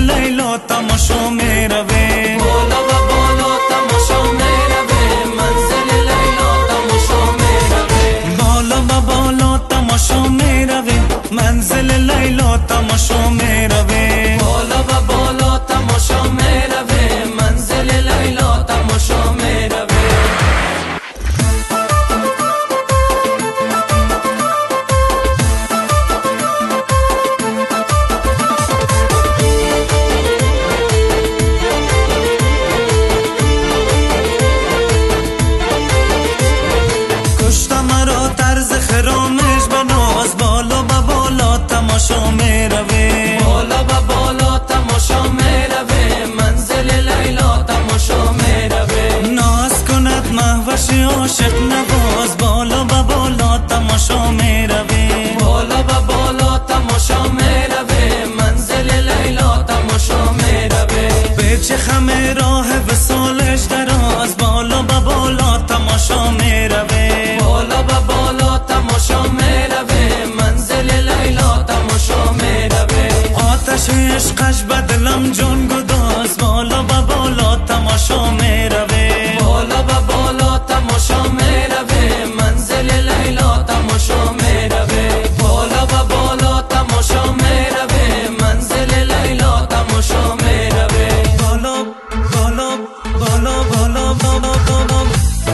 لیلا تماشا میروه، بالا و بالا تماشا میروه، منزل لیلا تماشا میروه، بالا و بالا تماشا میروه، منزل لیلا تماشا میروه، بالا و بالا تماشا میروه، منزل لیلا تماشا میروه. خرامش بناز، بالا و بالا تماشا میروه، بالا و بالا تماشا میروه، منزل لیلا تماشا میروه، ناز کند مهوش عاشق نواز، بالا و بالا تماشا میروه، بالا و بالا تماشا میروه، منزل لیلا تماشا میروه، به چه خم راه وصالش دراز، بالا و بالا تماشا میروه، بالا و بالا تماشا میروه، منزل لیلا تماشا میروه، آتش عشقش به دلم جان گداز، بالا و بالا تماشا میروه، بالا و بالا تماشا میروه، منزل لیلا تماشا میروه، بالا و بالا تماشا میروه، منزل لیلا تماشا میروه، بالا بالا بالا بالا بالا بالا.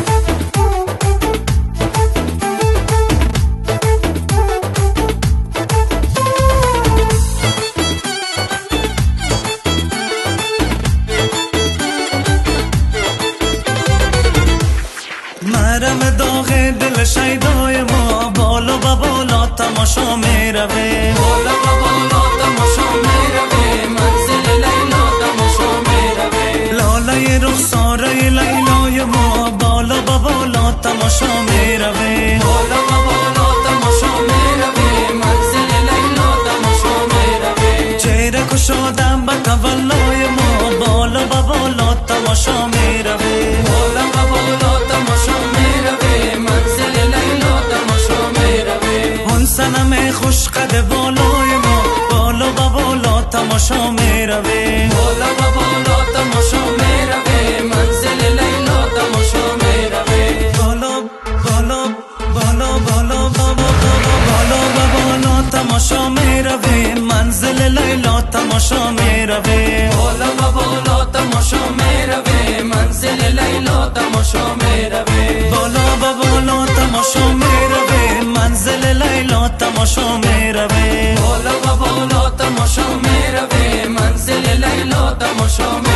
مرم داغ دل شیدای ما، بالا و بالا تماشا میروه، بالا و بالا تماشا میروه، منزل لیلا تماشا میروه، لاله رخساره لیلای ما، بالا و بالا تماشا میروه، بالا و بالا تماشا میروه، منزل لیلا تماشا میروه، چهره کشادم به تولای ما، بالا و بالا تماشا میروه، بالا و بالا تماشا میروه، منزل لیلا تماشا میروه، اون صنم خوش قد بالای ما، بالا و بالا تماشا میروه، بالا و بالا تماشا میروه، منزل لیلا تماشا میروه، بالا بالا بالا بالا بالا بالا و بالا تماشا میروه، منزل لیلا تماشا میروه، بالا و بالا تماشا میروه، منزل لیلا تماشا میروه، بالا و بالا تماشا میروه، منزل لیلا تماشا میروه، بالا و بالا تماشا میروه، منزل لیلا تماشا میروه.